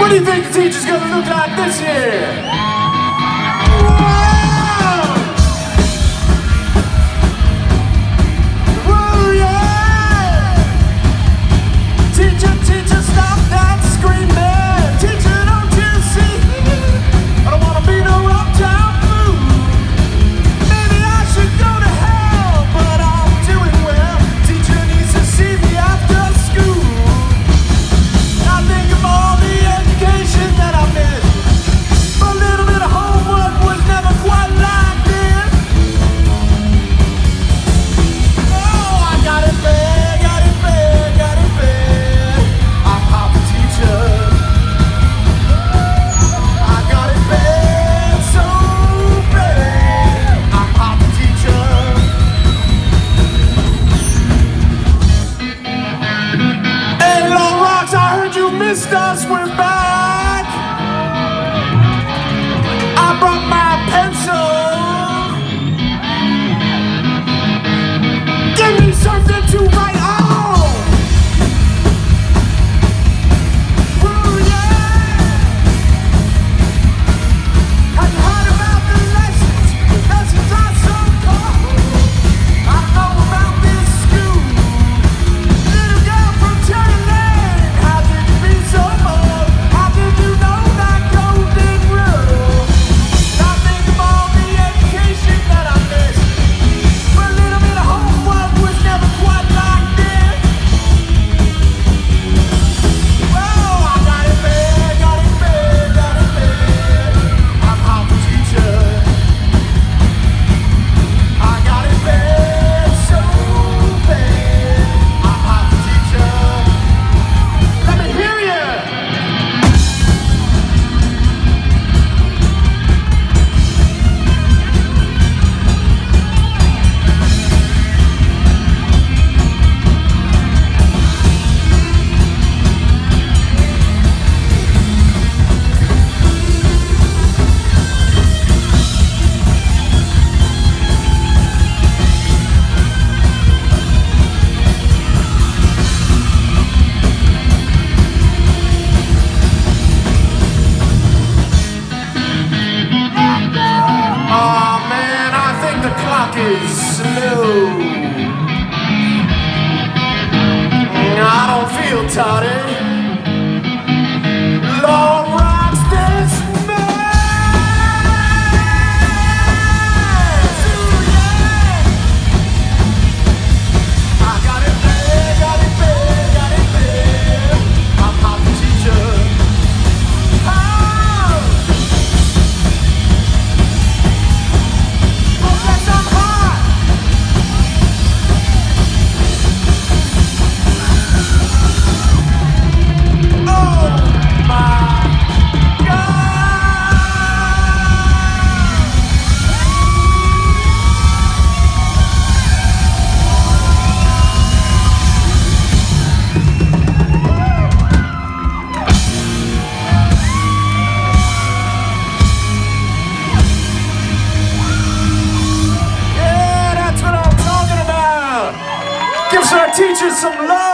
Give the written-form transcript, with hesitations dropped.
do you think the teacher's gonna look like this year? Whoa, yeah! Teacher, teacher, stop that screaming. Teacher, don't you see? I don't wanna be no uptown fool. Maybe I should go to hell, but I'm doing well. Teacher needs to see me after school. I think of all the education that I missed. A little bit of homework was never quite like this. Oh, I got it bad, got it bad, got it bad. I'm Papa Teacher. I got it bad, so bad. I'm Papa Teacher. Hey, Long Rocks, I heard you missed us. We're back. I brought my pencil. Give me something to write on. Woo, yeah. Have you heard about the lessons? Lessons are so cold. I know about this school. Little girl from Cherry Lane. How did you be so bold? How did you know that golden rule? I think of all the education that I missed. But a little bit of homework was never quite like this. Oh, I got it bad, got it bad, got it bad. I'm Papa Teacher. I got it bad, so bad. I'm Papa Teacher. Let me hear ya. Oh man, I think the clock is slow. I don't feel toddy. Long Rocks this mess. Ooh, yeah. I got it bad, got it bad, got it bad. I'm Papa Teacher. Oh, yes, I'm hot. Oh my God. Yeah, that's what I'm talking about. Give our teachers some love.